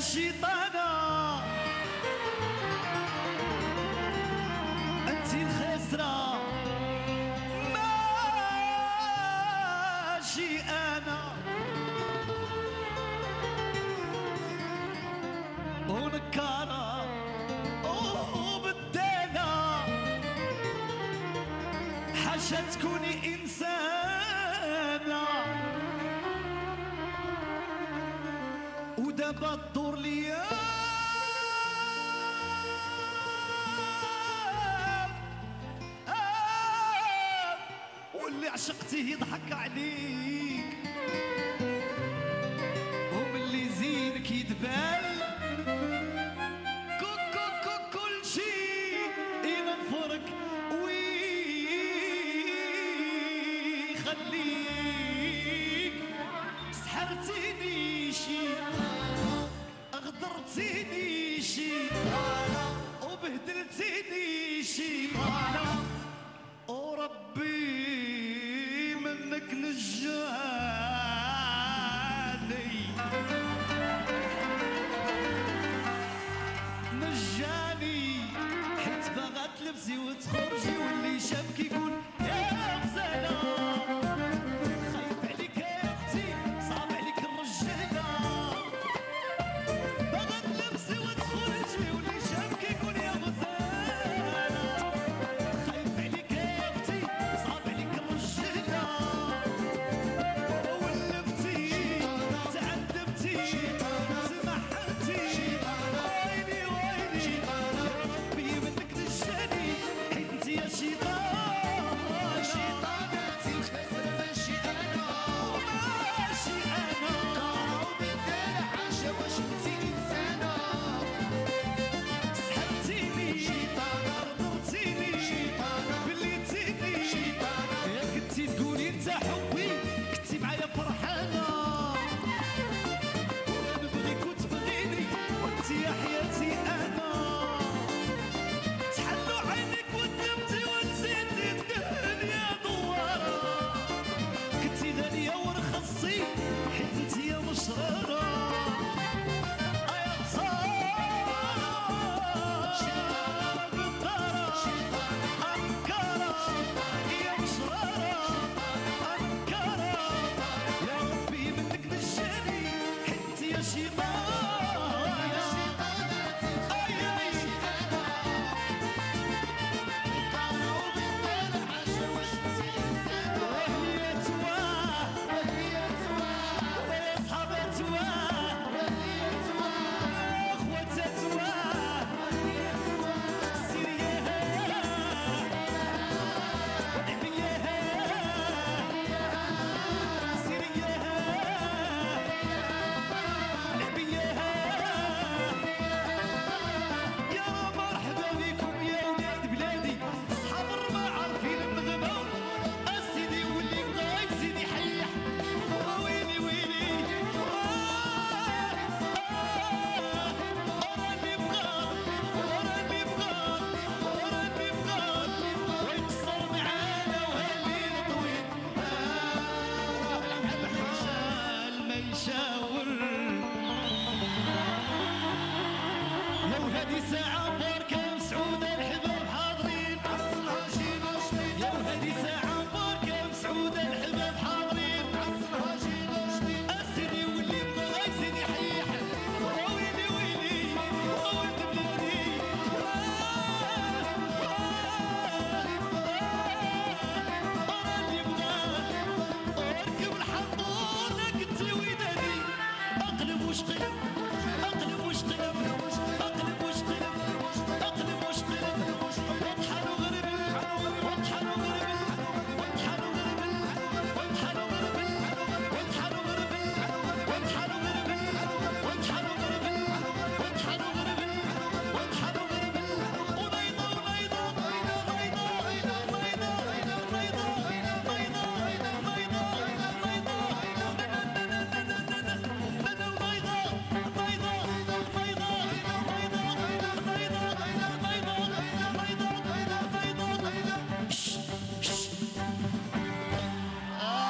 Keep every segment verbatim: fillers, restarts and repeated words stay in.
شيطانة انتي الخاسرة ماشي انا ونكارة وبدالة حاشا تكوني انسانة ودابا تدور ليا واللي عشقتيه يضحك عليك وملي زينك يدبال كوكو كو كل شي ينفرك ويخليك سحرتيني شي غدرتيني شي وبهدلتيني شي وربي منك نجاني نجاني حيت باغا تلبسي وتخرجي واللي شافك يقول يا غزالة خايف عليك يا اختي صعب عليك الرجالة باغا تلبسي وتخرجي واللي شافك يقول يا غزالة خايف عليك يا اختي صعب عليك الرجالة ولفتي تعذبتي تمحرتي ويلي ويلي ربي منك نجاني حيت انتي يا شيطان يا حياتي انا تحلوا عينك ودمتي ونسيتي الدنيا دوارة كنتي غالية ورخصتي حيت انتي يا مشرارة يا خسارة غدارة أنكارة يا مشرارة أنكارة يا ربي منك نجاني حيت انتي يا شيطان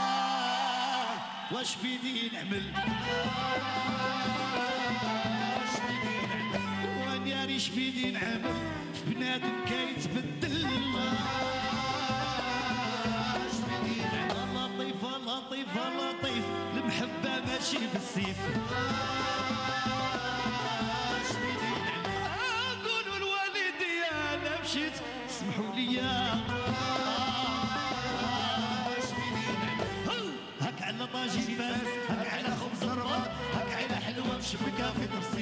واش بيدي نعمل وانا ريش بيدي نعمل بنادم كيتبدل. لطيفة لطيفة لطيف المحبة ماشي بالسيف. قولوا لوالدي انا مشيت سمحوا لي. هاك على طاجين فاس، هاك على خبز الرباط، هاك على حلوة مشبكة في طرس